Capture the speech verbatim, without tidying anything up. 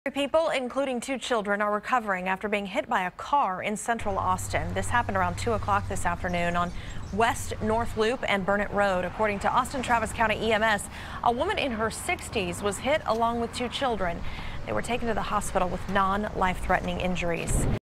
People, including two children, are recovering after being hit by a car in central Austin. This happened around two o'clock this afternoon on West North Loop and Burnet Road. According to Austin Travis County E M S, a woman in her sixties was hit along with two children. They were taken to the hospital with non-life-threatening injuries.